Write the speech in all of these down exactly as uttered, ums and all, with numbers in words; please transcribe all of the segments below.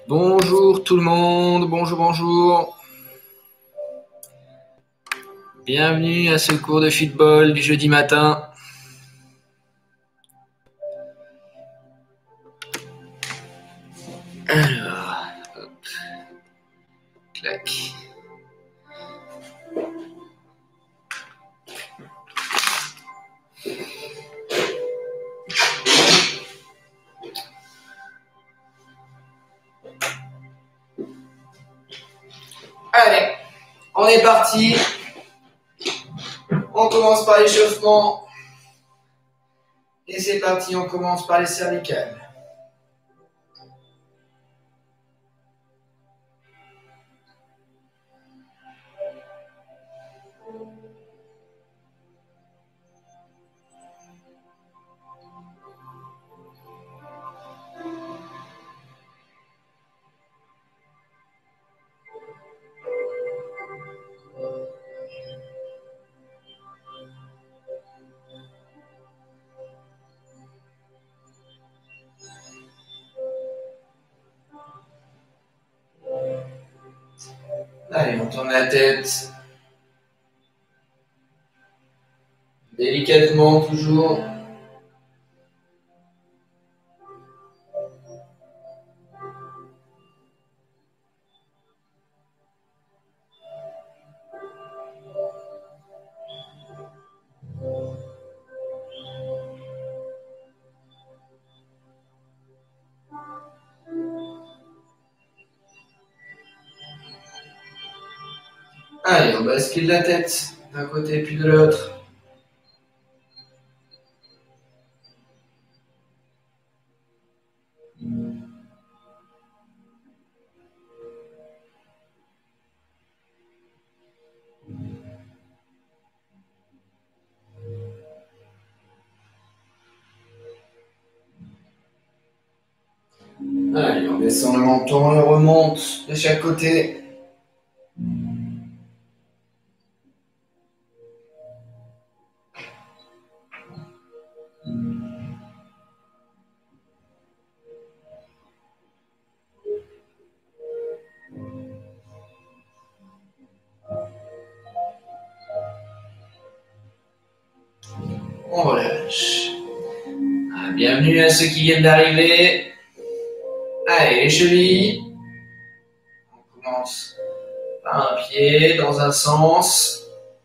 Bonjour tout le monde, bonjour, bonjour. Bienvenue à ce cours de football du jeudi matin. Alors, hop, clac. Allez, on est parti. On commence par l'échauffement. Et c'est parti, on commence par les cervicales. Allez, on tourne la tête. Délicatement, toujours. Allez, on bascule la tête d'un côté puis de l'autre. Allez, on descend le menton, on le remonte de chaque côté. On relâche. Ah, bienvenue à ceux qui viennent d'arriver. Allez, les chevilles. On commence par un pied dans un sens.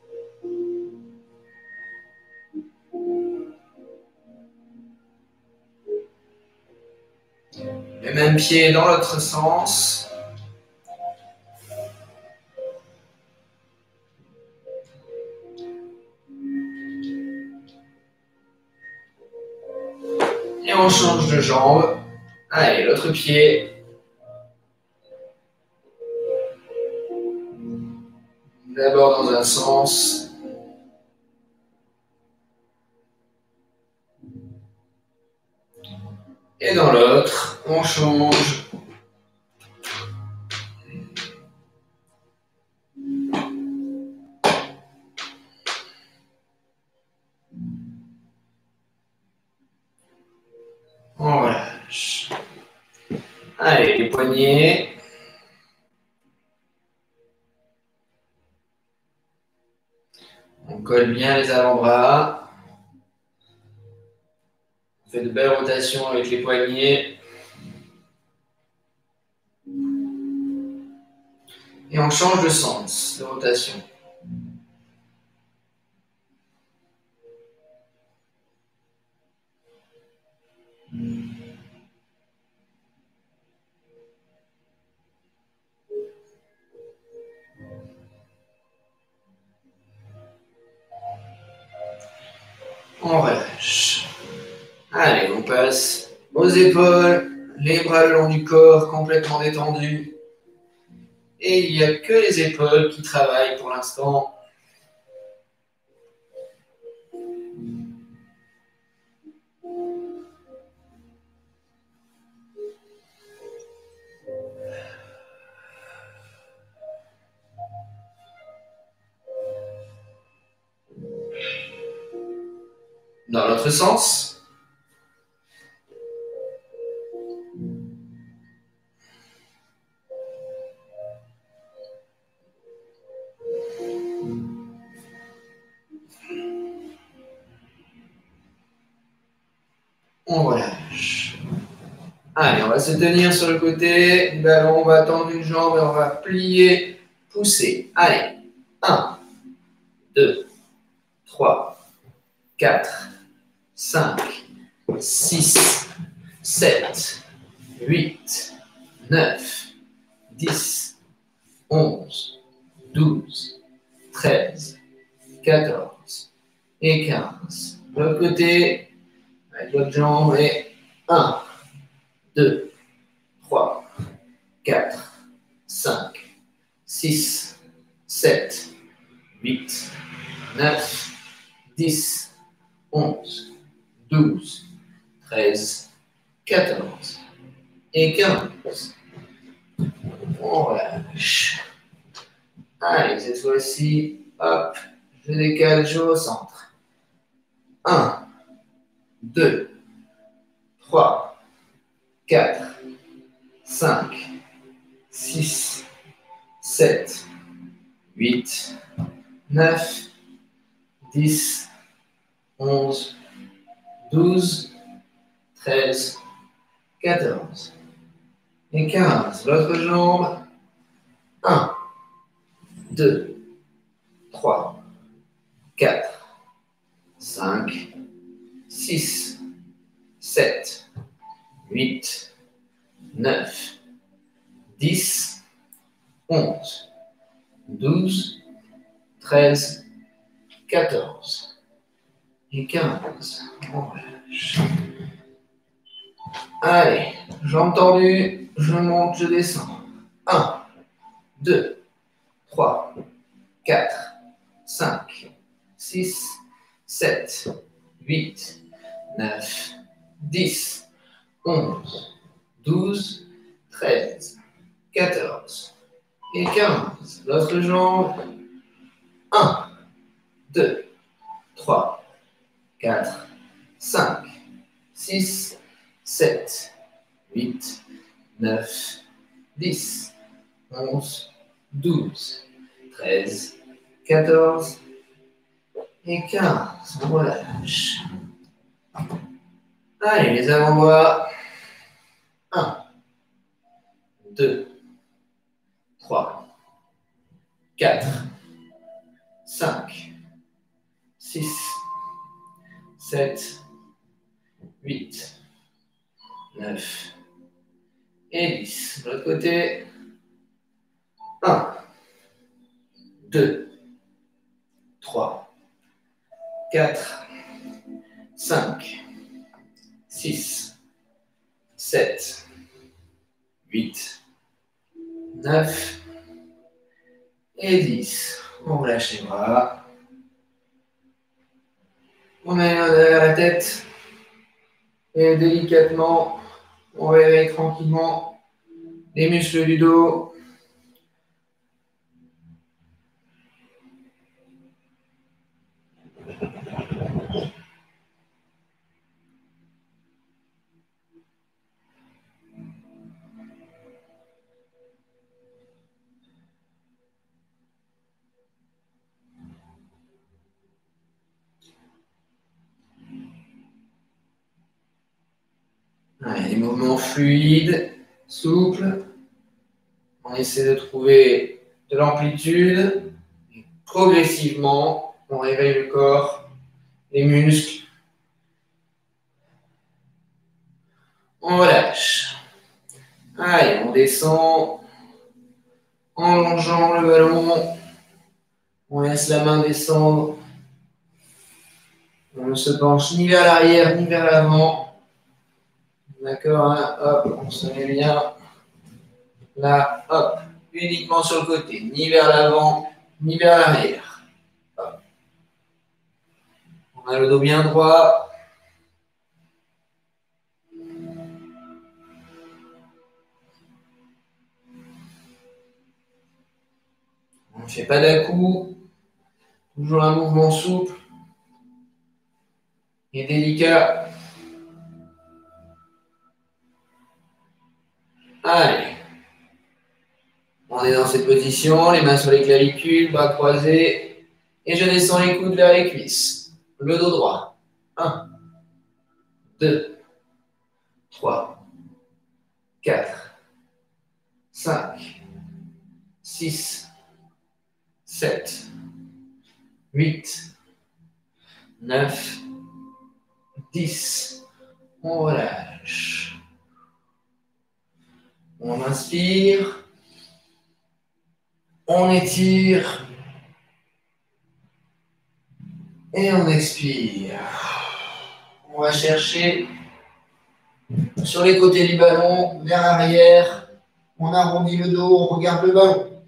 Le même pied dans l'autre sens. Et on change de jambe. Allez, l'autre pied. D'abord dans un sens. Et dans l'autre, on change. On relâche. Allez, les poignets. On colle bien les avant-bras. On fait de belles rotations avec les poignets. Et on change de sens de rotation. On relâche. Allez, on passe aux épaules, les bras le long du corps, complètement détendus. Et il n'y a que les épaules qui travaillent pour l'instant. Dans l'autre sens. relâche. Allez, on va se tenir sur le côté du ballon, on va tendre une jambe et on va plier, pousser. Allez, un, deux, trois, quatre, cinq, six, sept, huit, neuf, dix, onze, douze, treize, quatorze et quinze. De l'autre côté, avec l'autre jambe, et un, deux, trois, quatre, cinq, six, sept, huit, neuf, dix, onze, douze, treize, quatorze et quinze. On relâche. Allez, cette fois-ci, hop, je décale, je recentre. un, deux, trois, quatre, cinq, six, sept, huit, neuf, dix, onze, douze, treize, quatorze et quinze. L'autre jambe. un, deux, trois, quatre, cinq, six, sept, huit, neuf, dix, onze, douze, treize, quatorze et quinze. On relâche. Allez, jambes tendues, je monte, je descends. un, deux, trois, quatre, cinq, six, sept, huit, neuf, dix, onze, douze, treize, quatorze et quinze. L'autre jambe. un, deux, trois, quatre, cinq, six, sept, huit, neuf, dix, onze, douze, treize, quatorze et quinze. On relâche. Allez, les avant-bras. un, deux, trois, quatre, cinq, six, sept, huit, neuf et dix. De l'autre côté. un, deux, trois, quatre, cinq, six, sept, huit, neuf et dix. On relâche les bras. On met les mains derrière la tête. Et délicatement, on réveille tranquillement les muscles du dos. Allez, des mouvements fluides, souples. On essaie de trouver de l'amplitude. Et progressivement, on réveille le corps, les muscles. On relâche. Allez, on descend en longeant le ballon. On laisse la main descendre. On ne se penche ni vers l'arrière ni vers l'avant. D'accord, hein, hop, on se met bien. Là, hop, uniquement sur le côté, ni vers l'avant, ni vers l'arrière. On a le dos bien droit. On ne fait pas d'à-coups. Toujours un mouvement souple et délicat. Allez. On est dans cette position, les mains sur les clavicules, bras croisés. Et je descends les coudes vers les cuisses. Le dos droit. un, deux, trois, quatre, cinq, six, sept, huit, neuf, dix. On relâche. On inspire. On étire. Et on expire. On va chercher sur les côtés du ballon, vers l'arrière. On arrondit le dos, on regarde le ballon.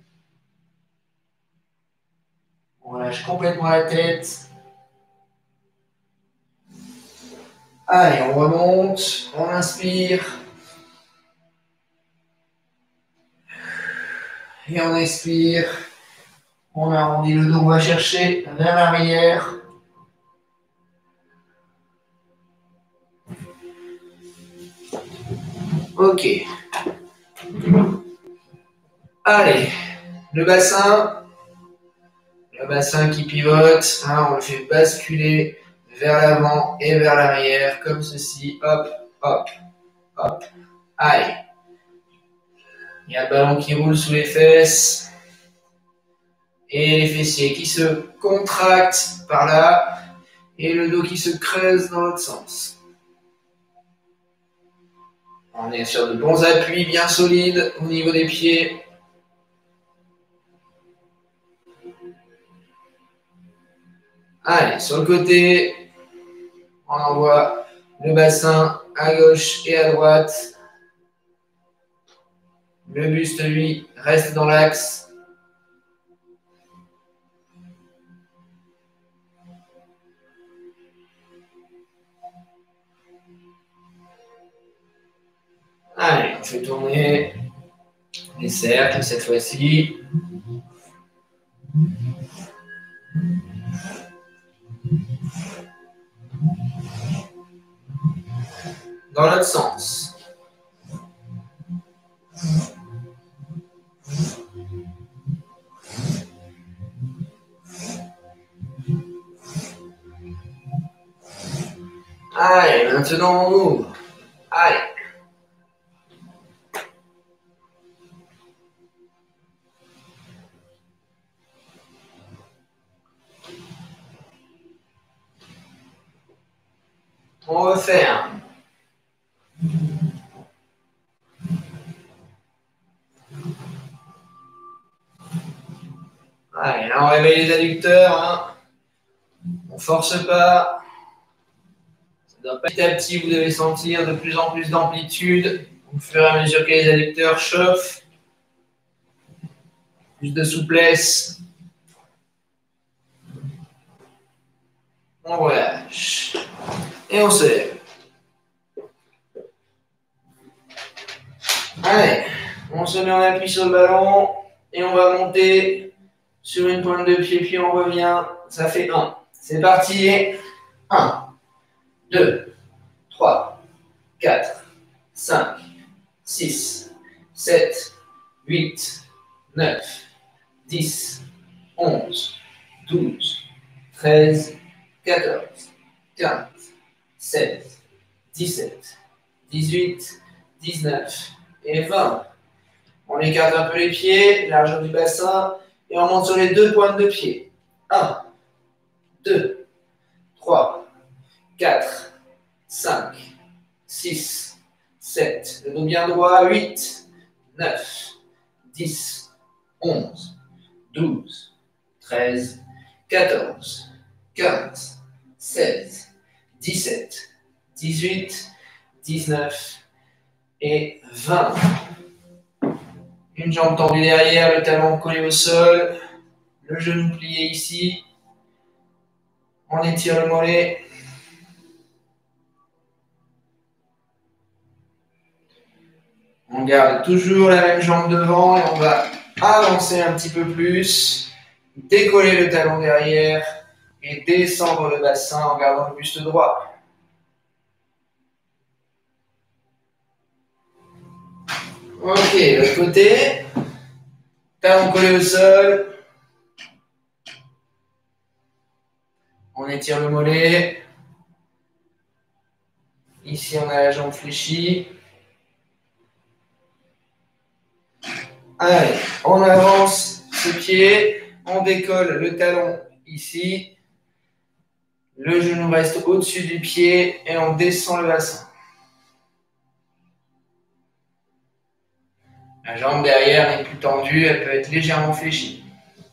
On lâche complètement la tête. Allez, on remonte, on inspire. Et on expire. On arrondit le dos, on va chercher vers l'arrière. Ok. Allez, le bassin. Le bassin qui pivote. Hein, on le fait basculer vers l'avant et vers l'arrière, comme ceci. Hop, hop, hop. Allez. Il y a le ballon qui roule sous les fesses. Et les fessiers qui se contractent par là. Et le dos qui se creuse dans l'autre sens. On est sur de bons appuis bien solides au niveau des pieds. Allez, sur le côté, on envoie le bassin à gauche et à droite. Le buste, lui, reste dans l'axe. Allez, on fait tourner les cercles cette fois-ci. Dans l'autre sens. Allez, maintenant on ouvre. Allez. On referme. Allez, là on réveille les adducteurs. Hein. On ne force pas. Petit à petit, vous devez sentir de plus en plus d'amplitude au fur et à mesure que les adducteurs chauffent. Plus de souplesse. On relâche. Et on se lève. Allez, on se met en appui sur le ballon et on va monter sur une pointe de pied, puis on revient. Ça fait un. C'est parti. un, deux, trois, quatre, cinq, six, sept, huit, neuf, dix, onze, douze, treize, quatorze, quinze, seize, dix-sept, dix-huit, dix-neuf et vingt. On écarte un peu les pieds, largeur du bassin, et on monte sur les deux pointes de pied. un, deux, trois, quatre, cinq, six, sept, le dos bien droit, huit, neuf, dix, onze, douze, treize, quatorze, quinze, seize, dix-sept, dix-huit, dix-neuf et vingt. Une jambe tendue derrière, le talon collé au sol, le genou plié ici. On étire le mollet. On garde toujours la même jambe devant et on va avancer un petit peu plus, décoller le talon derrière et descendre le bassin en gardant le buste droit. Ok, l'autre côté. Talon collé au sol. On étire le mollet. Ici, on a la jambe fléchie. Allez, on avance ce pied, on décolle le talon ici. Le genou reste au-dessus du pied et on descend le bassin. La jambe derrière est plus tendue, elle peut être légèrement fléchie.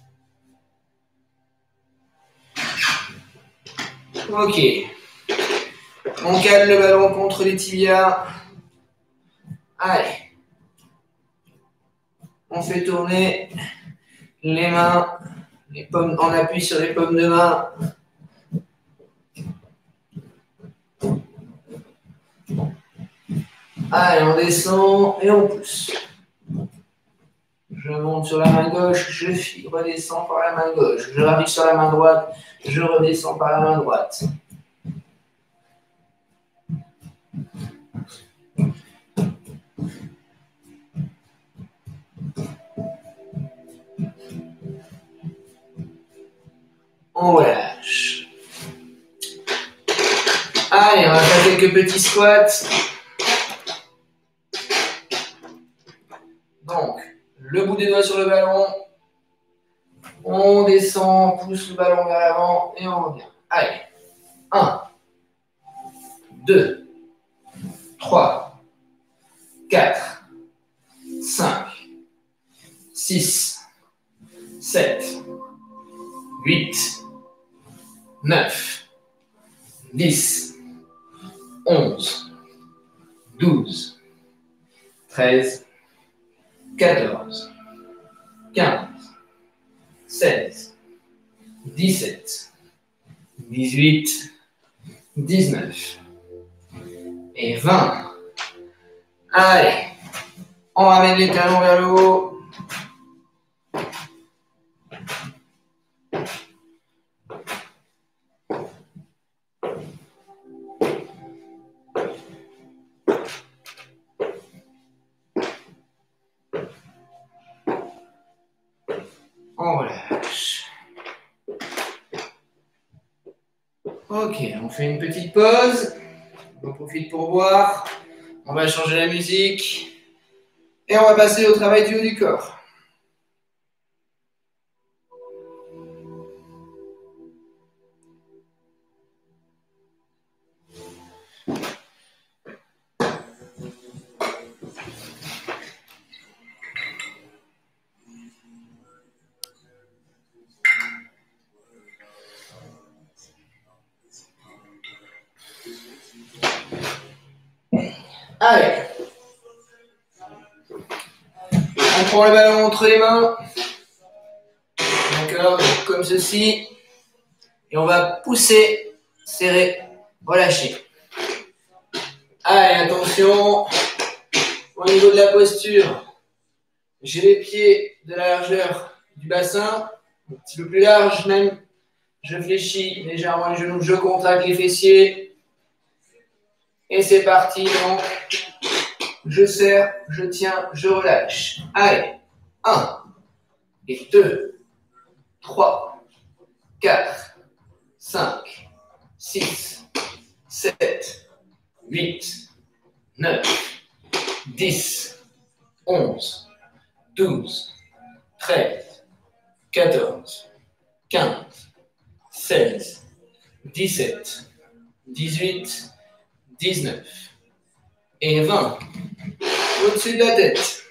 Ok. On cale le ballon contre les tibias. Allez. On fait tourner les mains, les paumes, on appuie sur les paumes de main. Allez, on descend et on pousse. Je monte sur la main gauche, je redescends par la main gauche. Je arrive sur la main droite, je redescends par la main droite. On relâche. Allez, on va faire quelques petits squats. Donc, le bout des doigts sur le ballon. On descend, on pousse le ballon vers l'avant et on revient. Allez. un, deux, trois, quatre, cinq, six, sept, huit, neuf, dix, onze, douze, treize, quatorze, quinze, seize, dix-sept, dix-huit, dix-neuf et vingt. Allez, on ramène les talons vers le haut. On relâche. Ok, on fait une petite pause. On profite pour boire. On va changer la musique. Et on va passer au travail du haut du corps. Allez. On prend le ballon entre les mains. D'accord, comme ceci. Et on va pousser, serrer, relâcher. Allez, attention. Au niveau de la posture, j'ai les pieds de la largeur du bassin, un petit peu plus large même. Je fléchis légèrement les genoux, je contracte les fessiers. Et c'est parti, donc. Je serre, je tiens, je relâche. Allez, un, et deux, trois, quatre, cinq, six, sept, huit, neuf, dix, onze, douze, treize, quatorze, quinze, seize, dix-sept, dix-huit, dix-neuf et vingt. Au-dessus de la tête.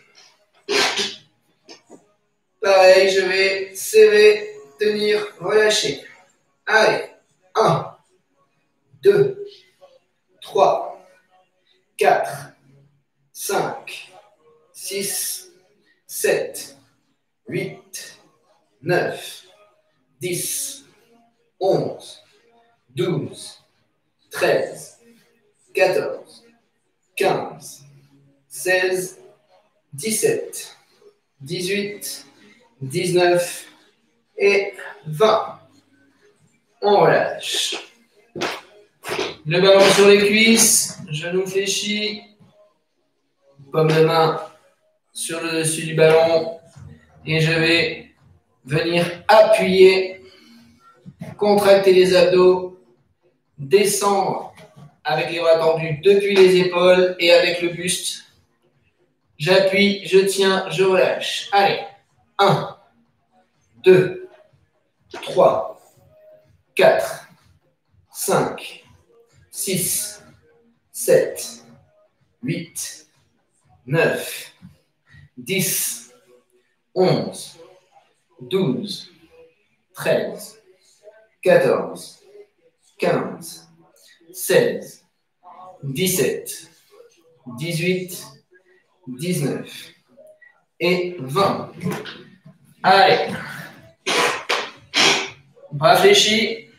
Pareil, je vais serrer, tenir, relâcher. Allez, un, deux, trois, quatre, cinq, six, sept, huit, neuf, dix, onze, douze, treize, quatorze, quinze, seize, dix-sept, dix-huit, dix-neuf et vingt. On relâche. Le ballon sur les cuisses, genou fléchi, paume de main sur le dessus du ballon et je vais venir appuyer, contracter les abdos, descendre avec les bras tendus depuis les épaules et avec le buste. J'appuie, je tiens, je relâche. Allez, un, deux, trois, quatre, cinq, six, sept, huit, neuf, dix, onze, douze, treize, quatorze, quinze, seize, dix-sept, dix-huit, dix-neuf et vingt. Allez. Bras fléchis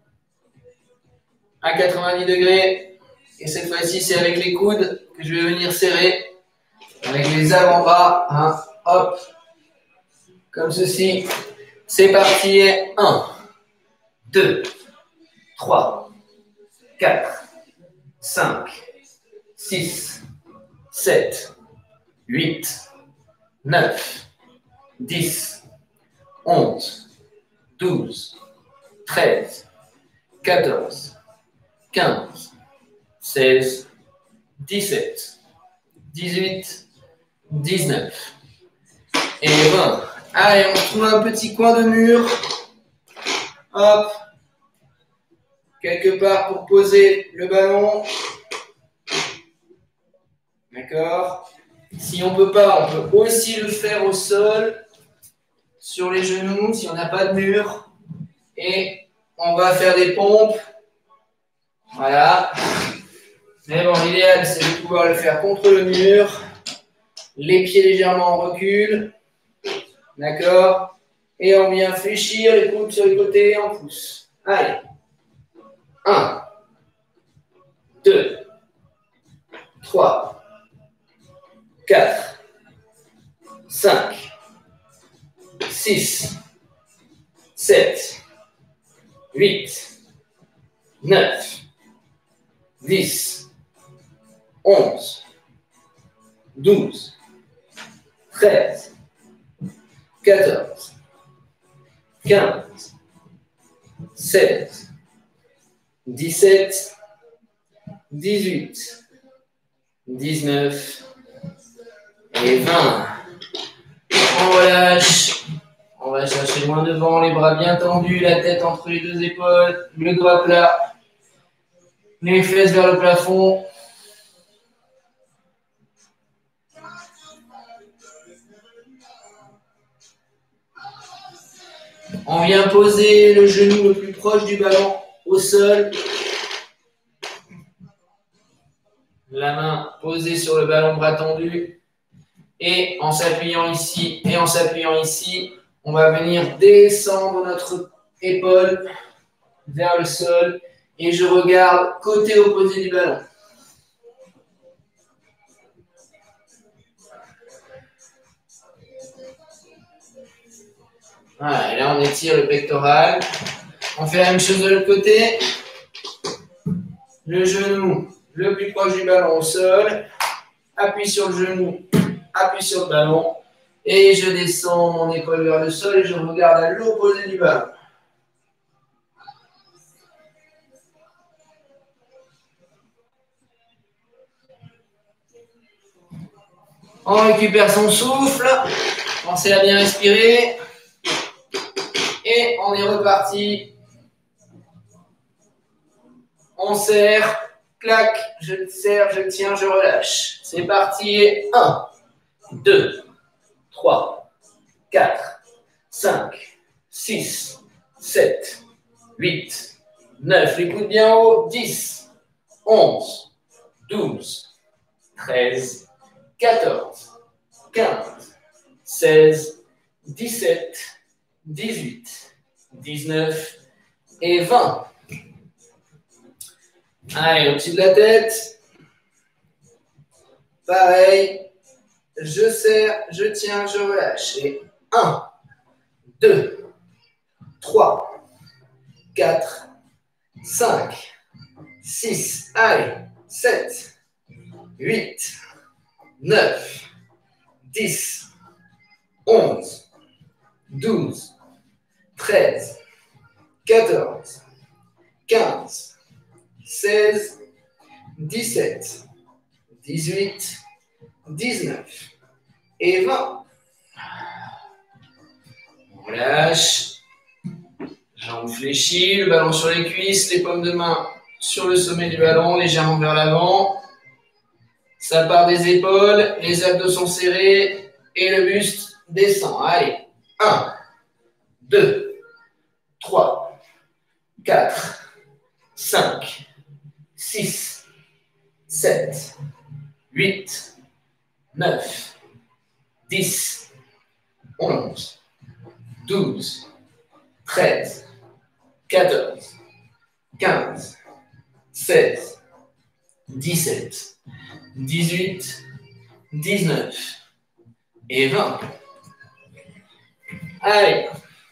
à quatre-vingt-dix degrés. Et cette fois-ci, c'est avec les coudes que je vais venir serrer. Avec les avant-bras. Hein, hop. Comme ceci. C'est parti. un, deux, trois, quatre, cinq, six, sept, huit, neuf, dix, onze, douze, treize, quatorze, quinze, seize, dix-sept, dix-huit, dix-neuf et vingt. Allez, on trouve un petit coin de mur. Hop. Quelque part pour poser le ballon. D'accord. Si on ne peut pas, on peut aussi le faire au sol, sur les genoux, si on n'a pas de mur. Et on va faire des pompes. Voilà. Mais bon, l'idéal, c'est de pouvoir le faire contre le mur. Les pieds légèrement en recul. D'accord. Et on vient fléchir les coudes sur les côtés et on pousse. Allez. un, deux, trois, quatre, cinq, six, sept, huit, neuf, dix, onze, douze, treize, quatorze, quinze, seize, dix-sept, dix-huit, dix-neuf et vingt. On relâche. On va chercher loin devant, les bras bien tendus, la tête entre les deux épaules, le doigt plat, les fesses vers le plafond. On vient poser le genou le plus proche du ballon au sol. La main posée sur le ballon, bras tendu. Et en s'appuyant ici et en s'appuyant ici, on va venir descendre notre épaule vers le sol. Et je regarde côté opposé du ballon. Voilà, et là on étire le pectoral. On fait la même chose de l'autre côté. Le genou le plus proche du ballon au sol. Appuie sur le genou, appuie sur le ballon. Et je descends mon épaule vers le sol et je regarde à l'opposé du ballon. On récupère son souffle. Pensez à bien respirer. Et on est reparti. On serre. Clac. Je serre, je tiens, je relâche. C'est parti. un, deux, trois, quatre, cinq, six, sept, huit, neuf. Les coudes bien haut. dix, onze, douze, treize, quatorze, quinze, seize, dix-sept, dix-huit, dix-neuf et vingt. Allez, au-dessus de la tête. Pareil. Je serre, je tiens, je relâche. Et un, deux, trois, quatre, cinq, six, allez, sept, huit, neuf, dix, onze, douze, treize, quatorze, quinze, seize, dix-sept, dix-huit, dix-neuf et vingt. On relâche. Jambes fléchies, le ballon sur les cuisses, les paumes de main sur le sommet du ballon, légèrement vers l'avant. Ça part des épaules, les abdos sont serrés et le buste descend. Allez, un, deux, trois, quatre, cinq, six, sept, huit, neuf, dix, onze, douze, treize, quatorze, quinze, seize, dix-sept, dix-huit, dix-neuf et vingt. Allez.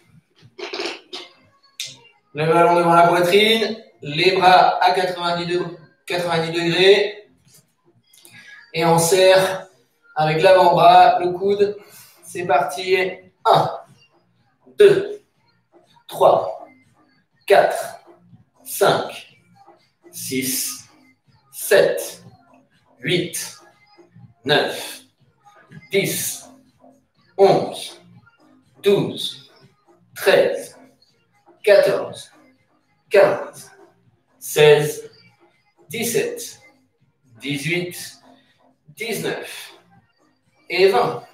Le ballon devant la poitrine, les bras à quatre-vingt-dix degrés et on serre avec l'avant-bras, le coude. C'est parti. un, deux, trois, quatre, cinq, six, sept, huit, neuf, dix, onze, douze, treize, quatorze, quinze, seize, dix-sept, dix-huit, dix-neuf et vingt.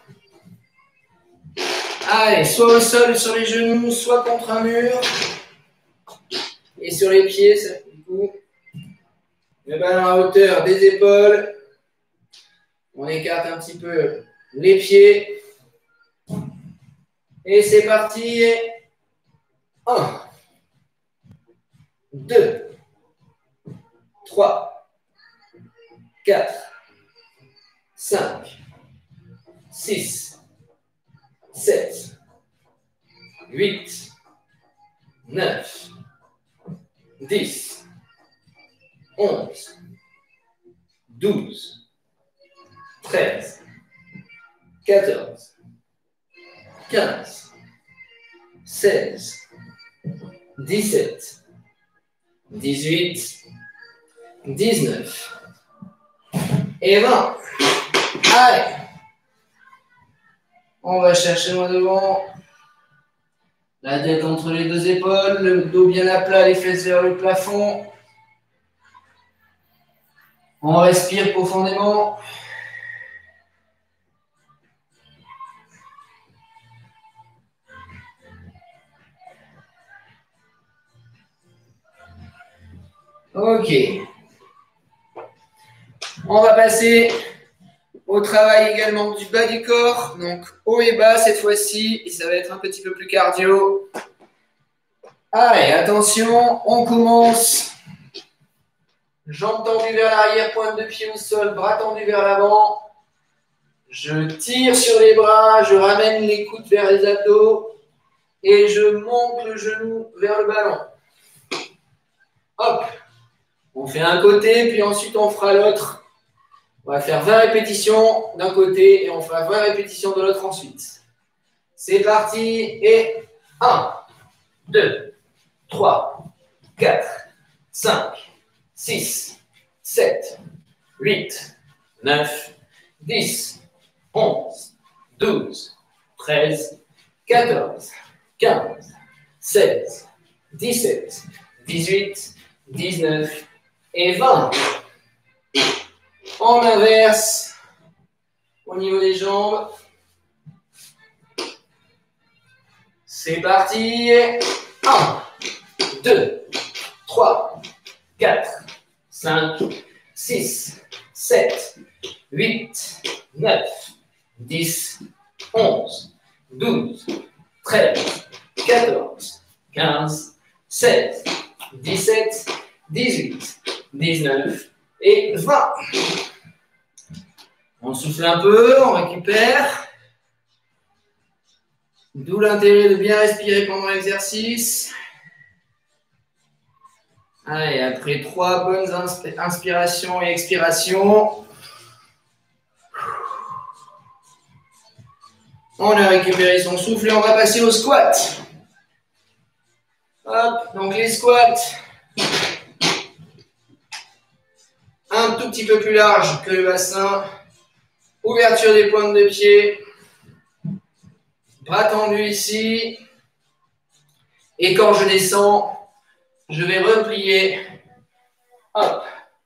Allez, soit au sol sur les genoux, soit contre un mur. Et sur les pieds, ça, du coup, le ballon à hauteur des épaules. On écarte un petit peu les pieds. Et c'est parti. un, deux, trois, quatre, cinq, six, sept, huit, neuf, dix, onze, douze, treize, quatorze, quinze, seize, dix-sept, dix-huit, dix-neuf et vingt. Allez. On va chercher loin devant. La tête entre les deux épaules, le dos bien à plat, les fesses vers le plafond. On respire profondément. Ok. On va passer au travail également du bas du corps, donc haut et bas cette fois-ci, et ça va être un petit peu plus cardio. Allez, attention, on commence. Jambes tendues vers l'arrière, pointe de pied au sol, bras tendus vers l'avant. Je tire sur les bras, je ramène les coudes vers les abdos et je monte le genou vers le ballon. Hop, on fait un côté, puis ensuite on fera l'autre. On va faire vingt répétitions d'un côté et on fera vingt répétitions de l'autre ensuite. C'est parti et un, deux, trois, quatre, cinq, six, sept, huit, neuf, dix, onze, douze, treize, quatorze, quinze, seize, dix-sept, dix-huit, dix-neuf et vingt. En inverse, au niveau des jambes. C'est parti. un, deux, trois, quatre, cinq, six, sept, huit, neuf, dix, onze, douze, treize, quatorze, quinze, seize, dix-sept, dix-huit, dix-neuf et vingt. On souffle un peu, on récupère. D'où l'intérêt de bien respirer pendant l'exercice. Allez, après trois bonnes inspirations et expirations, on a récupéré son souffle et on va passer au squat. Hop, donc les squats. Un petit peu plus large que le bassin. Ouverture des pointes de pied. Bras tendus ici. Et quand je descends, je vais replier. Hop.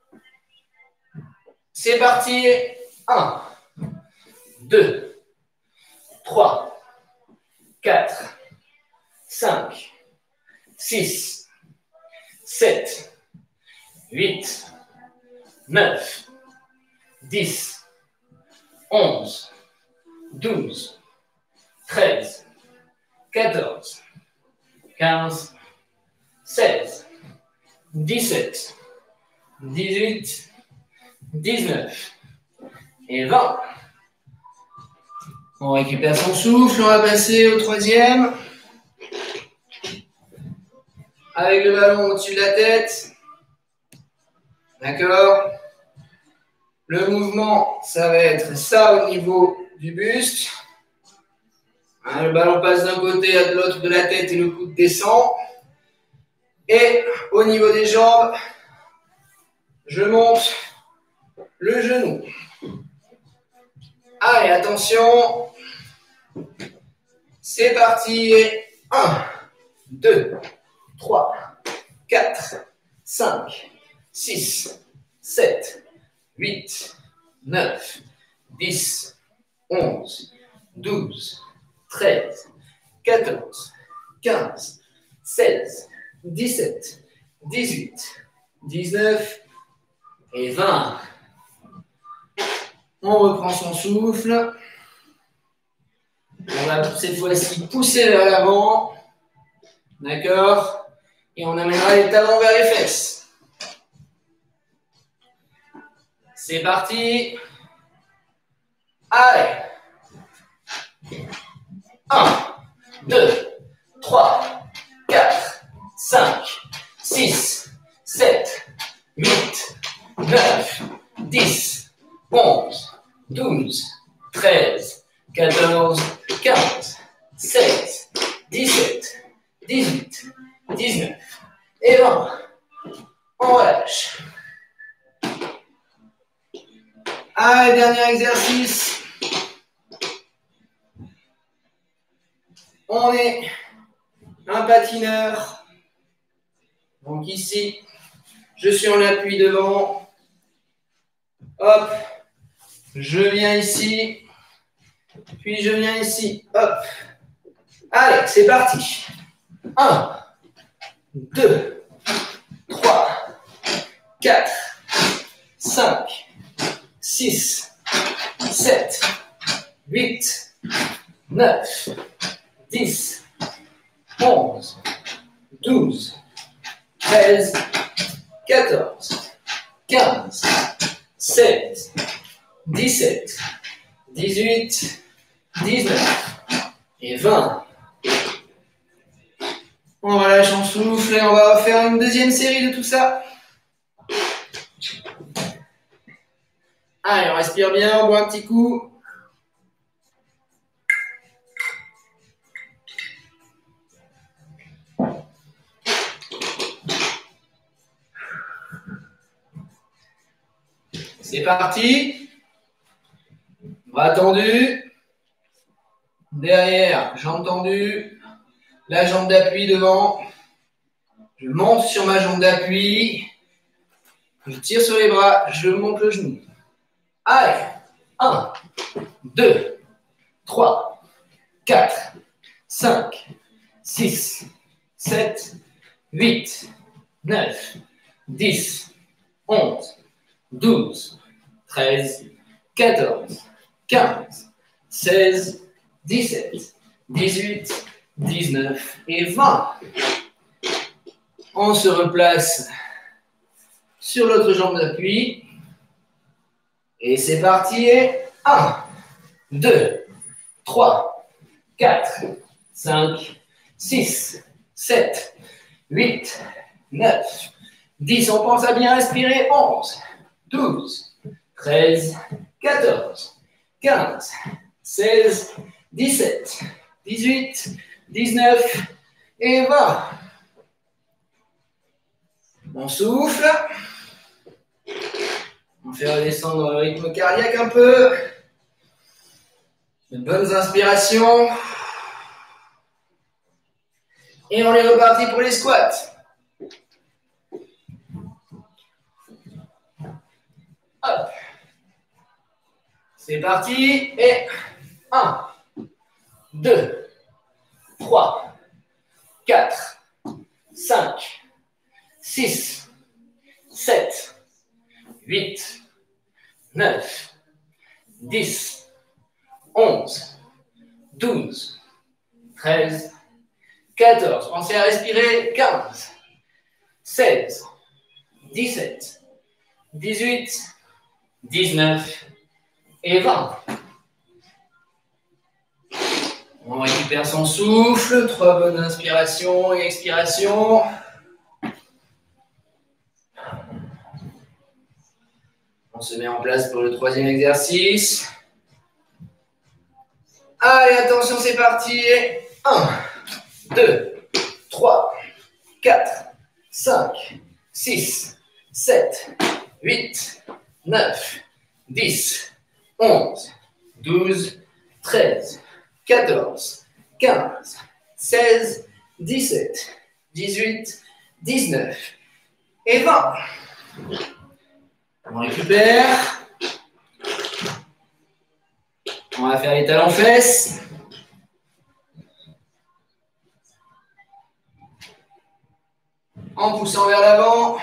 C'est parti. un, deux, trois, quatre, cinq, six, sept, huit, neuf, dix, onze, douze, treize, quatorze, quinze, seize, dix-sept, dix-huit, dix-neuf et vingt. On récupère son souffle, on va passer au troisième. Avec le ballon au-dessus de la tête. D'accord? Le mouvement, ça va être ça au niveau du buste. Hein, le ballon passe d'un côté à de l'autre de la tête et le coude descend. Et au niveau des jambes, je monte le genou. Allez, attention. C'est parti. un, deux, trois, quatre, cinq, six, sept, huit, neuf, dix, onze, douze, treize, quatorze, quinze, seize, dix-sept, dix-huit, dix-neuf et vingt. On reprend son souffle. On va cette fois-ci pousser vers l'avant. D'accord? Et on amènera les talons vers les fesses. C'est parti. Allez. un, deux, trois, quatre, cinq, six, sept, huit, neuf, dix, onze, douze, treize, quatorze, quinze, seize, dix-sept, dix-huit, dix-neuf et vingt. On relâche. Allez, dernier exercice. On est un patineur. Donc ici, je suis en appui devant. Hop. Je viens ici. Puis je viens ici. Hop. Allez, c'est parti. un, deux, trois, quatre, cinq, six, sept, huit, neuf, dix, onze, douze, treize, quatorze, quinze, seize, dix-sept, dix-huit, dix-neuf et vingt. On relâche son souffle et on va faire une deuxième série de tout ça. Allez, on respire bien, on boit un petit coup. C'est parti. Bras tendu. Derrière, jambe tendue. La jambe d'appui devant. Je monte sur ma jambe d'appui. Je tire sur les bras. Je monte le genou. Allez. un, deux, trois, quatre, cinq, six, sept, huit, neuf, dix, onze, douze, treize, quatorze, quinze, seize, dix-sept, dix-huit, dix-neuf et vingt. On se replace sur l'autre jambe d'appui. Et c'est parti. un, deux, trois, quatre, cinq, six, sept, huit, neuf, dix. On pense à bien respirer. onze, douze, treize, quatorze, quinze, seize, dix-sept, dix-huit, dix-neuf et vingt. On souffle. On fait redescendre le rythme cardiaque un peu. De bonnes inspirations. Et on est reparti pour les squats. Hop. C'est parti. Et un, deux, trois, quatre, cinq, six, sept, huit, neuf, dix, onze, douze, treize, quatorze. Pensez à respirer. quinze, seize, dix-sept, dix-huit, dix-neuf et vingt. On récupère son souffle. Trois bonnes inspirations et expirations. On se met en place pour le troisième exercice. Allez, attention, c'est parti. un, deux, trois, quatre, cinq, six, sept, huit, neuf, dix, onze, douze, treize, quatorze, quinze, seize, dix-sept, dix-huit, dix-neuf et vingt. On récupère. On va faire les talons fesses. En poussant vers l'avant.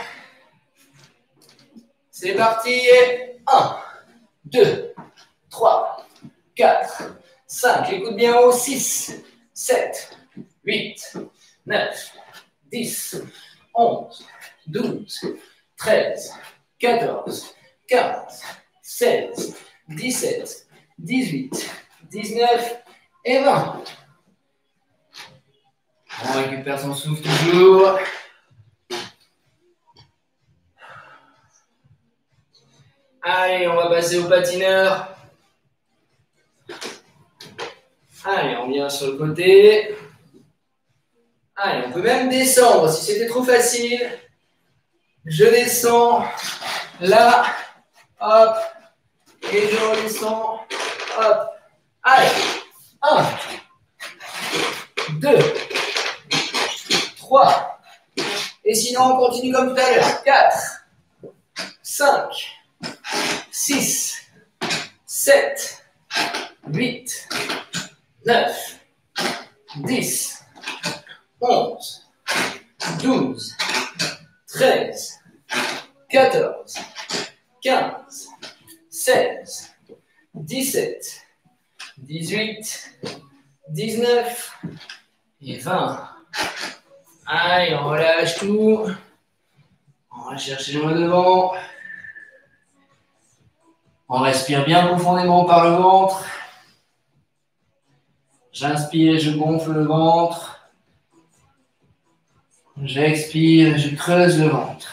C'est parti. un, deux, trois, quatre, cinq. Les coudes bien haut. six, sept, huit, neuf, dix, onze, douze, treize, quatorze, quinze, seize, dix-sept, dix-huit, dix-neuf et vingt. On récupère son souffle toujours. Allez, on va passer au patineur. Allez, on vient sur le côté. Allez, on peut même descendre si c'était trop facile. Je descends là, hop, et je redescends, hop. Allez, un, deux, trois, et sinon on continue comme tout à l'heure. quatre, cinq, six, sept, huit, neuf, dix, onze, douze, treize, quatorze, quinze, seize, dix-sept, dix-huit, dix-neuf et vingt. Allez, on relâche tout. On va chercher loin devant. On respire bien profondément par le ventre. J'inspire et je gonfle le ventre. J'expire et je creuse le ventre.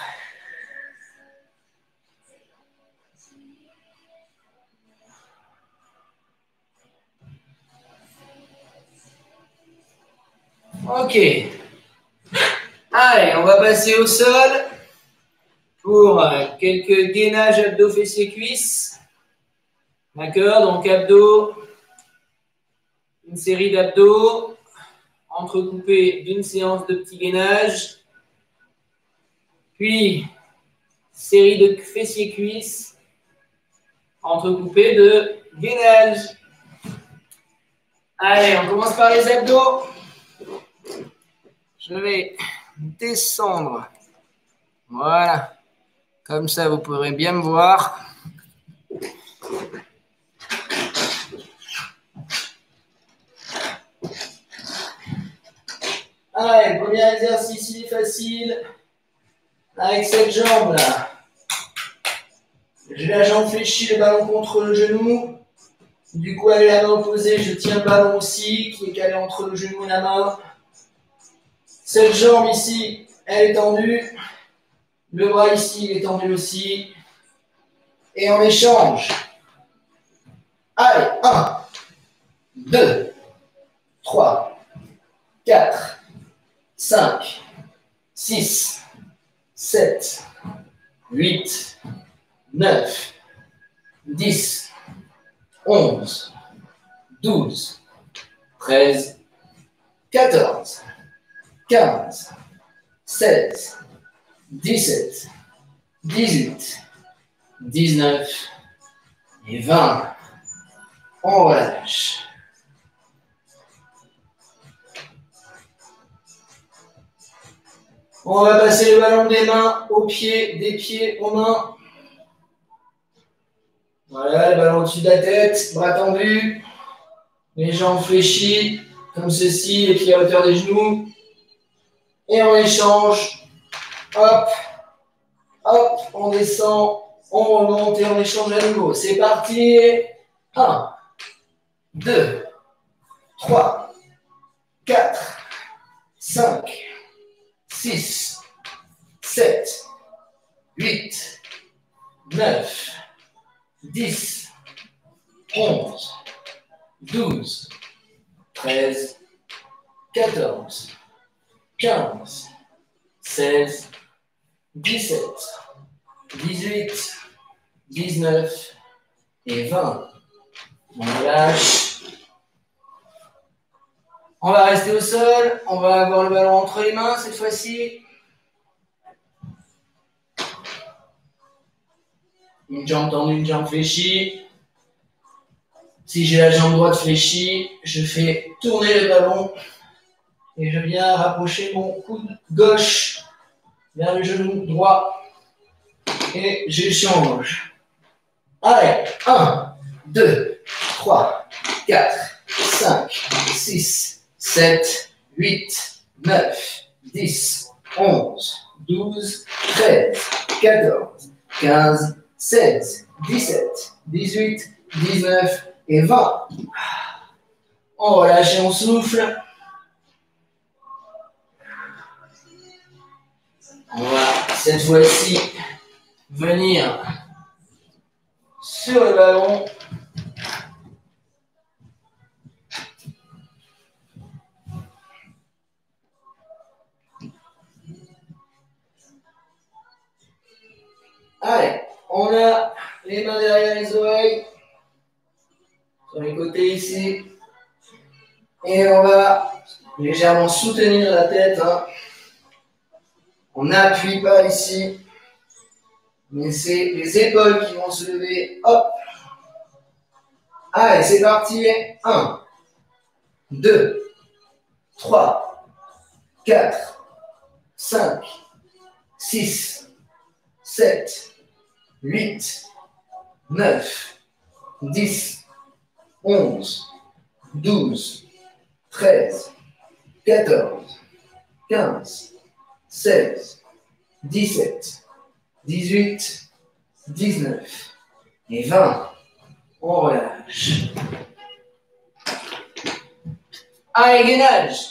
Ok. Allez, on va passer au sol pour quelques gainages abdos, fessiers, cuisses. D'accord, donc abdos, une série d'abdos entrecoupés d'une séance de petits gainages. Puis, série de fessiers, cuisses entrecoupés de gainage. Allez, on commence par les abdos. Je vais descendre. Voilà. Comme ça, vous pourrez bien me voir. Allez, premier exercice, il est facile. Avec cette jambe-là. J'ai la jambe fléchie, le ballon contre le genou. Du coup, avec la main opposée, je tiens le ballon aussi, qui est calé entre le genou et la main. Cette jambe ici, elle est tendue. Le bras ici, il est tendu aussi. Et on échange. Allez, un, deux, trois, quatre, cinq, six, sept, huit, neuf, dix, onze, douze, treize, quatorze, quinze, seize, dix-sept, dix-huit, dix-neuf et vingt. On relâche. On va passer le ballon des mains aux pieds, des pieds aux mains. Voilà, le ballon au-dessus de la tête, bras tendus, les jambes fléchies, comme ceci, les pieds à hauteur des genoux. Et on échange. Hop, hop, on descend, on remonte et on échange à nouveau. C'est parti. un, deux, trois, quatre, cinq, six, sept, huit, neuf, dix, onze, douze, treize, quatorze, quinze, seize, dix-sept, dix-huit, dix-neuf et vingt. On relâche. On va rester au sol. On va avoir le ballon entre les mains cette fois-ci. Une jambe tendue, une jambe fléchie. Si j'ai la jambe droite fléchie, je fais tourner le ballon et je viens rapprocher mon coude gauche vers le genou droit et j'échange. Allez, un, deux, trois, quatre, cinq, six, sept, huit, neuf, dix, onze, douze, treize, quatorze, quinze, seize, dix-sept, dix-huit, dix-neuf et vingt. On relâche et on souffle. On va cette fois-ci venir sur le ballon. Allez, on a les mains derrière les oreilles, sur les côtés ici, et on va légèrement soutenir la tête. Hein. On n'appuie pas ici, mais c'est les épaules qui vont se lever. Hop. Allez, c'est parti. un, deux, trois, quatre, cinq, six, sept, huit, neuf, dix, onze, douze, treize, quatorze, quinze, seize, dix-sept, dix-huit, dix-neuf et vingt. On relâche. Allez, gainage.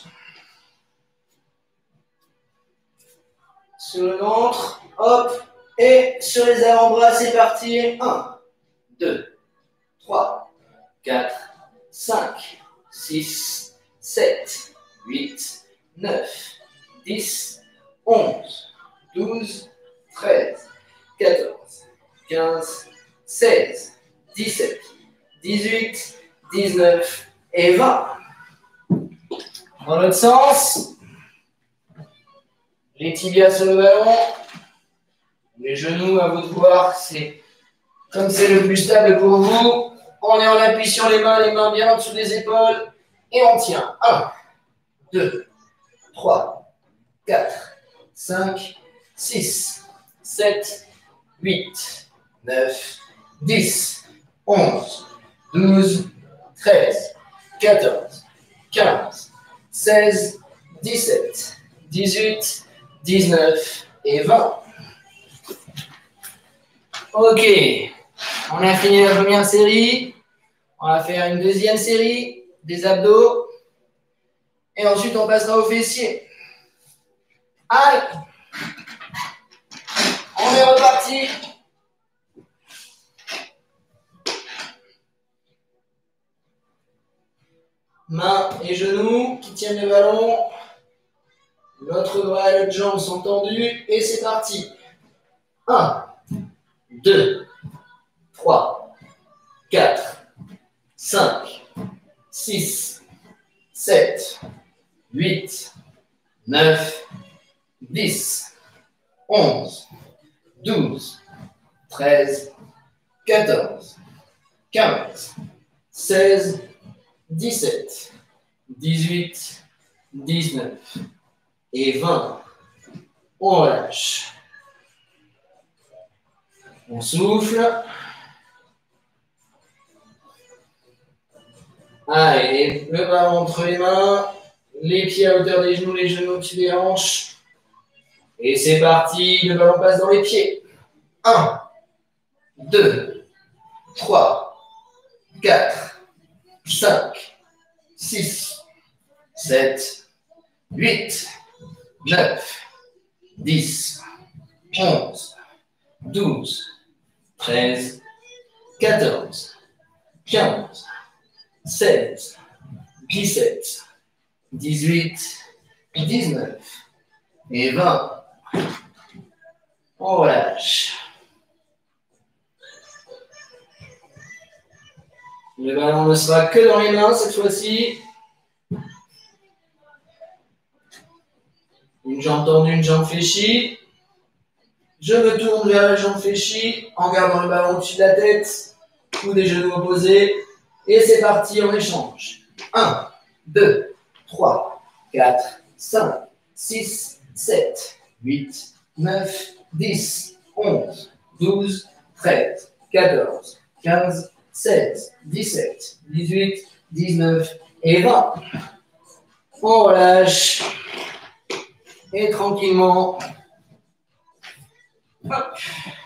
Sur le ventre, hop, et sur les avant-bras, c'est parti. un, deux, trois, quatre, cinq, six, sept, huit, neuf, dix, onze, douze, treize, quatorze, quinze, seize, dix-sept, dix-huit, dix-neuf et vingt. Dans l'autre sens, les tibias sur le ballon, les genoux, à vous de voir, c'est comme c'est le plus stable pour vous. On est en appui sur les mains, les mains bien en dessous des épaules, et on tient. un, deux, trois, quatre, cinq, six, sept, huit, neuf, dix, onze, douze, treize, quatorze, quinze, seize, dix-sept, dix-huit, dix-neuf et vingt. Ok, on a fini la première série. On va faire une deuxième série des abdos. Et ensuite, on passera aux fessiers. Allez, on est reparti. Mains et genoux qui tiennent le ballon. L'autre bras et l'autre jambe sont tendus. Et c'est parti. un, deux, quatre, cinq, six, sept, huit, neuf, dix, onze, douze, treize, quatorze, quinze, seize, dix-sept, dix-huit, dix-neuf et vingt. On relâche. On souffle. Allez, le ballon entre les mains, les pieds à hauteur des genoux, les genoux au-dessus des hanches. Et c'est parti, le ballon passe dans les pieds. un, deux, trois, quatre, cinq, six, sept, huit, neuf, dix, onze, douze, treize, quatorze, quinze, seize, dix-sept, dix-huit, dix-neuf et vingt. On relâche. Le ballon ne sera que dans les mains cette fois-ci. Une jambe tendue, une jambe fléchie. Je me tourne vers la jambe fléchie en gardant le ballon au-dessus de la tête ou des genoux opposés. Et c'est parti, on échange. un, deux, trois, quatre, cinq, six, sept, huit, neuf, dix, onze, douze, treize, quatorze, quinze, seize, dix-sept, dix-huit, dix-neuf et vingt. On relâche. Et tranquillement, hop,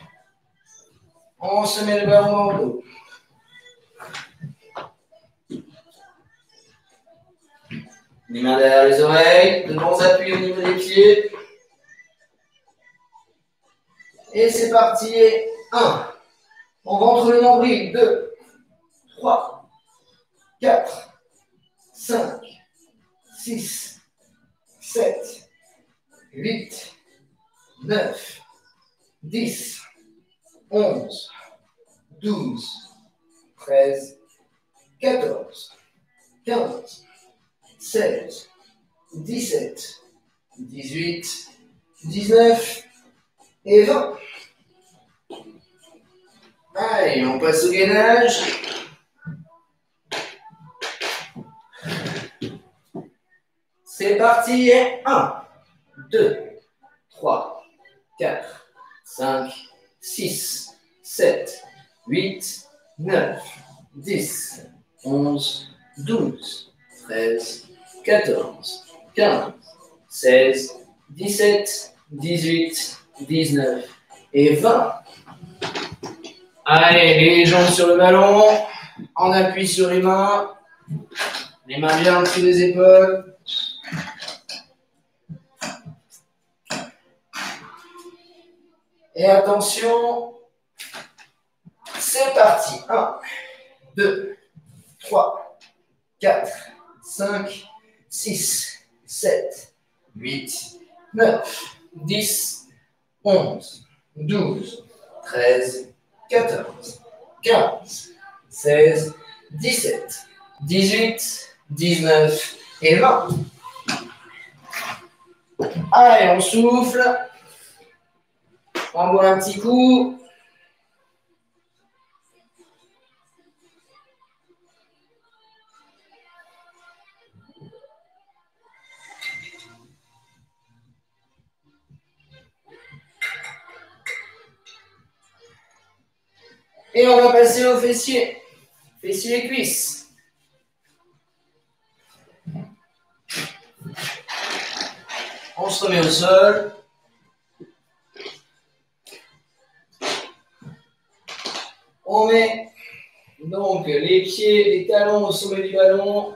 on se met le ballon dans le dos. Les mains derrière les oreilles, de bons appuis au niveau des pieds. Et c'est parti. un. On rentre le nombril. deux, trois, quatre, cinq, six, sept, huit, neuf, dix, onze, douze, treize, quatorze, quinze, seize, dix-sept, dix-huit, dix-neuf et vingt. Allez, on passe au gainage. C'est parti. un, deux, trois, quatre, cinq, six, sept, huit, neuf, dix, onze, douze, treize, quatorze, quinze, seize, dix-sept, dix-huit, dix-neuf et vingt. Allez, les jambes sur le ballon, en appui sur les mains, les mains bien au-dessus des épaules. Et attention, c'est parti. un, deux, trois, quatre, cinq, six, sept, huit, neuf, dix, onze, douze, treize, quatorze, quinze, seize, dix-sept, dix-huit, dix-neuf et vingt. Allez, on souffle. On boit un petit coup. Et on va passer aux fessiers. Fessiers et cuisses. On se remet au sol. On met donc les pieds, les talons au sommet du ballon.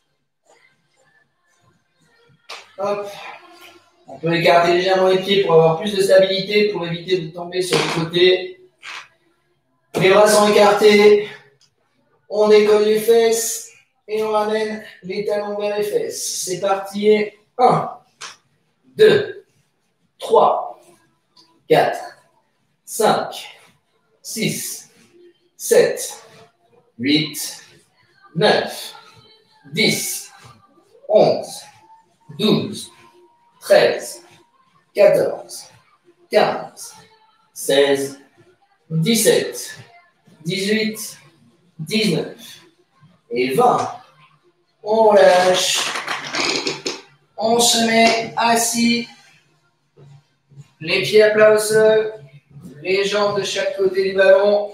Hop. On peut écarter légèrement les pieds pour avoir plus de stabilité, pour éviter de tomber sur le côté. Les bras sont écartés. On décolle les fesses et on ramène les talons vers les fesses. C'est parti. un, deux, trois, quatre, cinq, six, sept, huit, neuf, dix, onze, douze, treize, quatorze, quinze, seize, dix-sept, dix-huit, dix-neuf et vingt. On lâche. On se met assis. Les pieds à plat au sol. Les jambes de chaque côté du ballon.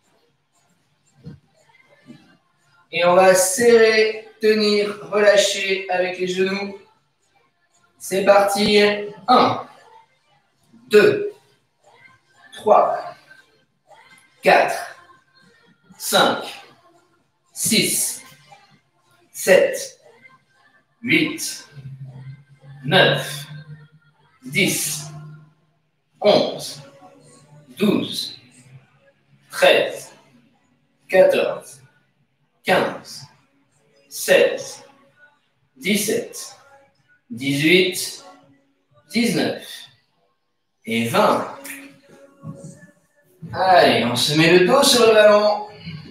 Et on va serrer, tenir, relâcher avec les genoux. C'est parti. un, deux, trois, quatre, cinq, six, sept, huit, neuf, dix, onze, douze, treize, quatorze, quinze, seize, dix-sept, dix-huit, dix-neuf et vingt. Allez, on se met le dos sur le ballon.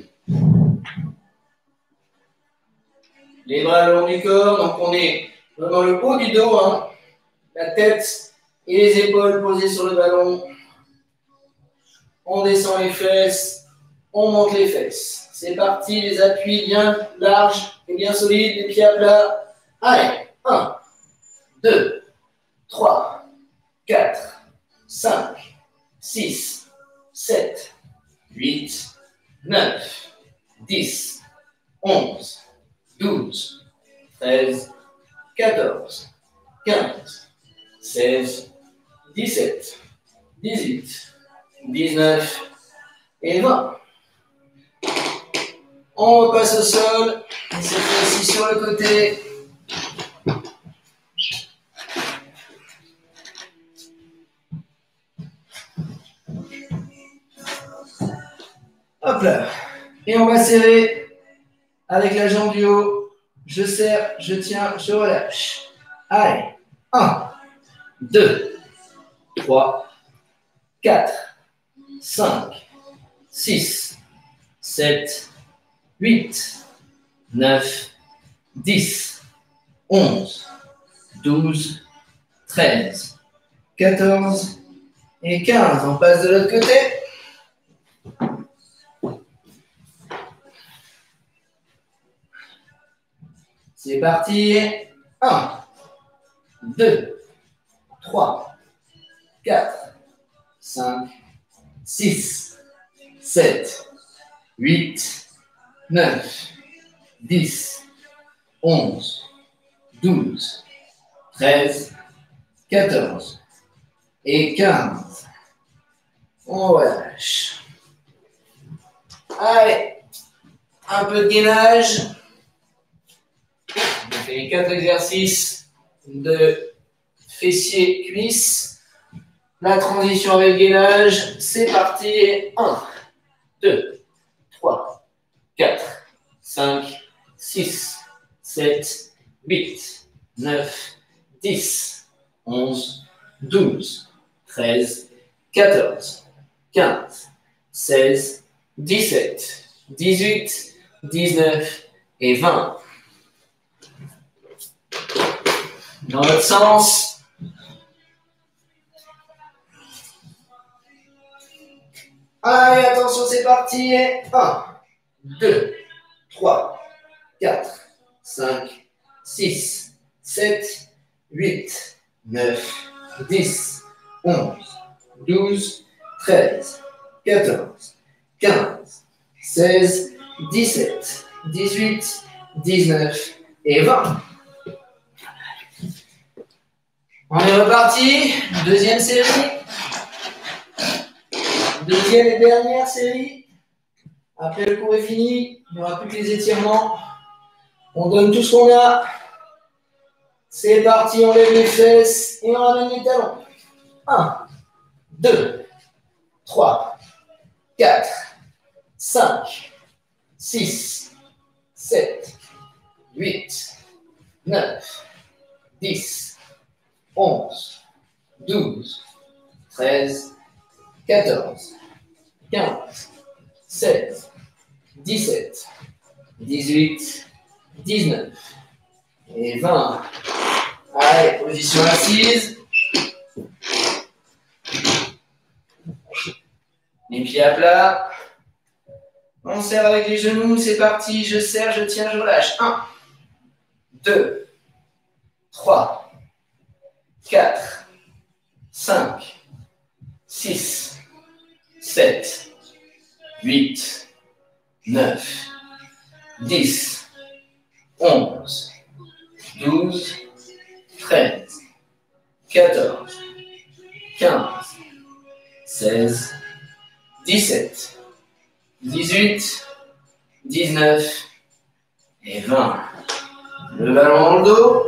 Les bras le long du corps, donc on est dans le haut du dos, hein. La tête et les épaules posées sur le ballon. On descend les fesses, on monte les fesses. C'est parti, les appuis bien larges et bien solides, les pieds à plat. Allez, un, deux, trois, quatre, cinq, six, sept, huit, neuf, dix, onze, douze, treize, quatorze, quinze, seize, dix-sept, dix-huit, dix-neuf et vingt. On repasse au sol. Et cette fois-ci sur le côté. Hop là. Et on va serrer avec la jambe du haut. Je serre, je tiens, je relâche. Allez. un, deux, trois, quatre, cinq, six, sept, huit, neuf, dix, onze, douze, treize, quatorze et quinze. On passe de l'autre côté. C'est parti. un, deux, trois, quatre, cinq, six, sept, huit, neuf, dix, onze, douze, treize, quatorze et quinze. On relâche. Allez, un peu de gainage. On fait les quatre exercices de fessiers, cuisses. La transition avec gainage, c'est parti. un, deux, trois, quatre, cinq, six, sept, huit, neuf, dix, onze, douze, treize, quatorze, quinze, seize, dix-sept, dix-huit, dix-neuf et vingt. Dans l'autre sens. Allez, attention, c'est parti. un, deux, trois, quatre, cinq, six, sept, huit, neuf, dix, onze, douze, treize, quatorze, quinze, seize, dix-sept, dix-huit, dix-neuf et vingt. On est reparti. Deuxième série. Deuxième et dernière série. Après le cours est fini, il n'y aura plus que les étirements. On donne tout ce qu'on a. C'est parti, on lève les fesses et on ramène les talons. un, deux, trois, quatre, cinq, six, sept, huit, neuf, dix, onze, douze, treize, quatorze, quinze, seize, dix-sept, dix-huit, dix-neuf et vingt. Allez, position assise. Les pieds à plat. On serre avec les genoux, c'est parti. Je serre, je tiens, je relâche. un, deux, trois, quatre, cinq, six, sept, huit, neuf, dix, onze, douze, treize, quatorze, quinze, seize, dix-sept, dix-huit, dix-neuf et vingt. Le ballon dans le dos.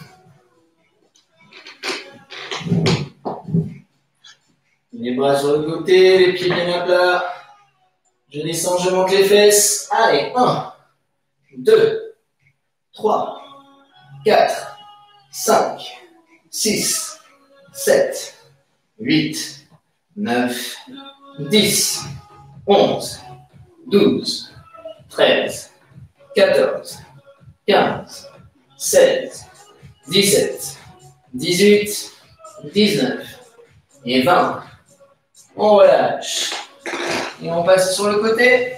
Les bras sur le côté, les pieds bien à plat. Je descends, je monte les fesses. Allez, un, deux, trois, quatre, cinq, six, sept, huit, neuf, dix, onze, douze, treize, quatorze, quinze, seize, dix-sept, dix-huit, dix-neuf et vingt. On relâche. Et on passe sur le côté.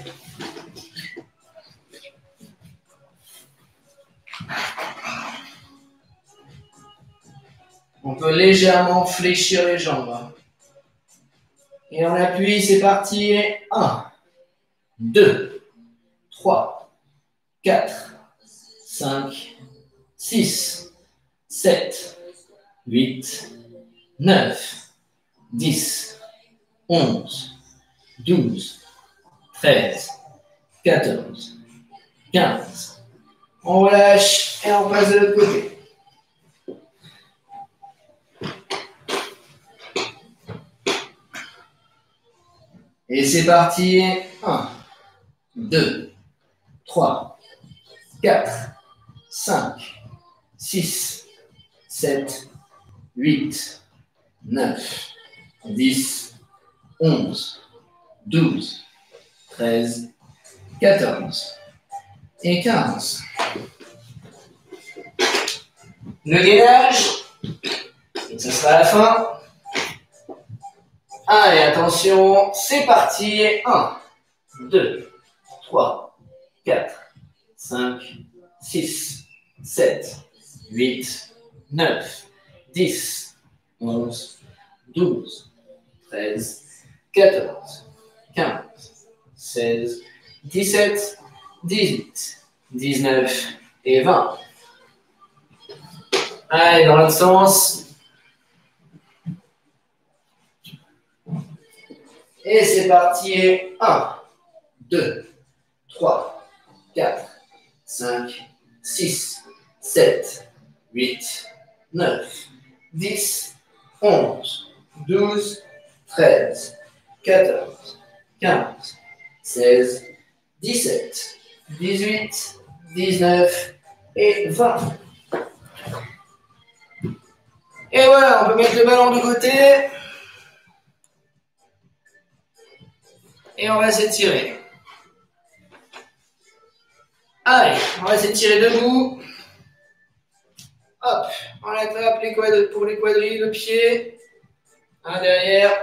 On peut légèrement fléchir les jambes. Et on appuie, c'est parti. un, deux, trois, quatre, cinq, six, sept, huit, neuf, dix, onze, douze, treize, quatorze, quinze. On relâche et on passe de l'autre côté. Et c'est parti. un, deux, trois, quatre, cinq, six, sept, huit, neuf, dix, onze, douze, treize, quatorze et quinze. Le gainage, et ce sera la fin. Allez, attention, c'est parti. un, deux, trois, quatre, cinq, six, sept, huit, neuf, dix, onze, douze, treize, quatorze, quinze, seize, dix-sept, dix-huit, dix-neuf et vingt. Allez, dans l'autre sens. Et c'est parti. un, deux, trois, quatre, cinq, six, sept, huit, neuf, dix, onze, douze, treize, quatorze, quinze, seize, dix-sept, dix-huit, dix-neuf et vingt. Et voilà, on peut mettre le ballon de côté. Et on va s'étirer. Allez, on va s'étirer debout. Hop, on attrape les quadrilles, pour les quadrilles, le pied. Un derrière.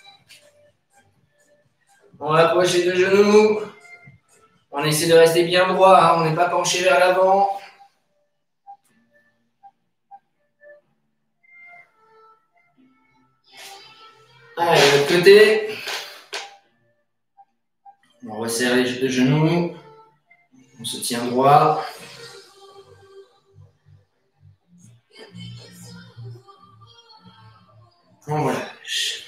On va approcher le genou. On essaie de rester bien droit, hein, on n'est pas penché vers l'avant. Allez, de l'autre côté. On resserre les deux genoux. On se tient droit. On relâche.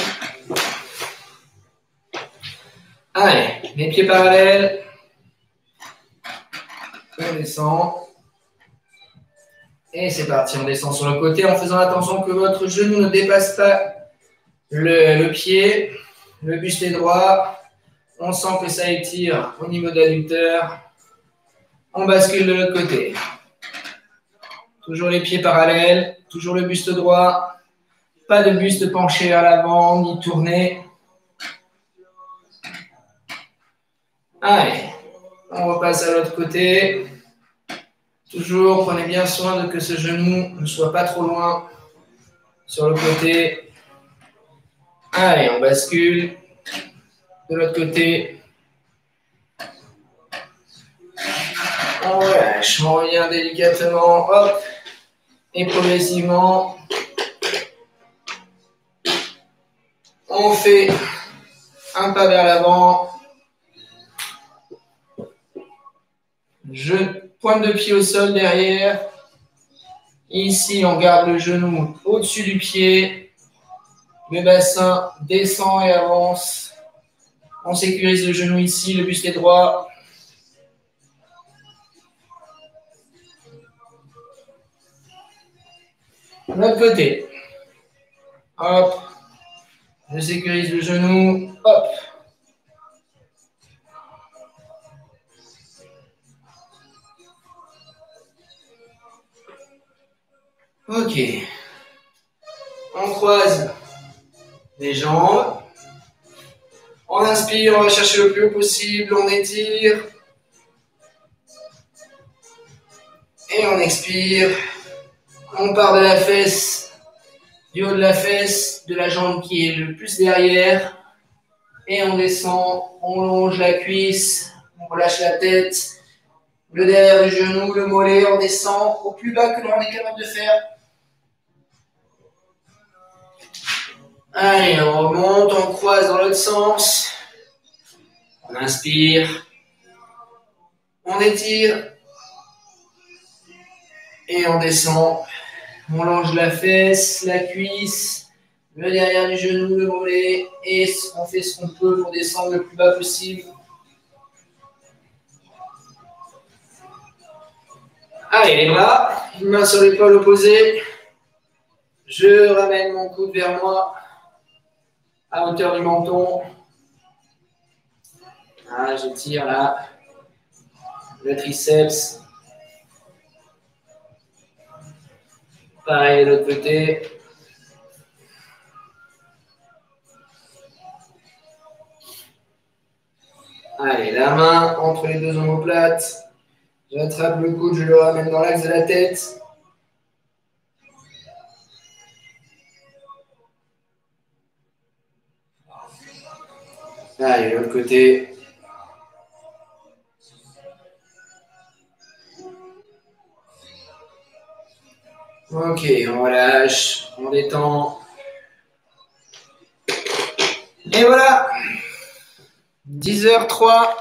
Allez, les pieds parallèles. On descend. Et c'est parti, on descend sur le côté en faisant attention que votre genou ne dépasse pas le, le pied. Le buste est droit. On sent que ça étire au niveau de l'adducteur. On bascule de l'autre côté. Toujours les pieds parallèles, toujours le buste droit. Pas de buste penché vers l'avant, ni tourné. Allez, on repasse à l'autre côté. Toujours, prenez bien soin de que ce genou ne soit pas trop loin sur le côté. Allez, on bascule de l'autre côté. On relâche, on revient délicatement, hop, et progressivement, on fait un pas vers l'avant. Je pointe de pied au sol derrière. Ici, on garde le genou au-dessus du pied. Le bassin descend et avance. On sécurise le genou ici, le buste est droit. De l'autre côté. Hop. Je sécurise le genou. Hop. Ok. On croise les jambes. On inspire, on va chercher le plus haut possible, on étire. Et on expire. On part de la fesse, du haut de la fesse, de la jambe qui est le plus derrière. Et on descend, on longe la cuisse, on relâche la tête. Le derrière du genou, le mollet, on descend au plus bas que l'on est capable de faire. Allez, on remonte, on croise dans l'autre sens. On inspire. On étire. Et on descend. On longe la fesse, la cuisse, le derrière du genou, le mollet. Et on fait ce qu'on peut pour descendre le plus bas possible. Allez, les bras, une main sur l'épaule opposée. Je ramène mon coude vers moi, à hauteur du menton. Ah, je tire là, le triceps. Pareil de l'autre côté. Allez, la main entre les deux omoplates. J'attrape le coude, je le ramène dans l'axe de la tête. Allez, l'autre côté. Ok, on relâche, on détend. Et voilà, dix heures trois.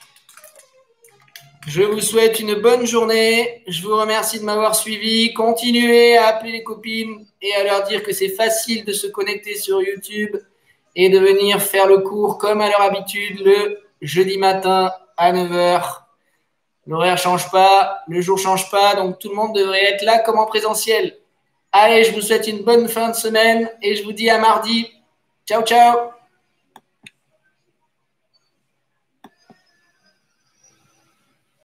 Je vous souhaite une bonne journée. Je vous remercie de m'avoir suivi. Continuez à appeler les copines et à leur dire que c'est facile de se connecter sur YouTube et de venir faire le cours comme à leur habitude le jeudi matin à neuf heures. L'horaire ne change pas, le jour ne change pas, donc tout le monde devrait être là comme en présentiel. Allez, je vous souhaite une bonne fin de semaine et je vous dis à mardi. Ciao, ciao!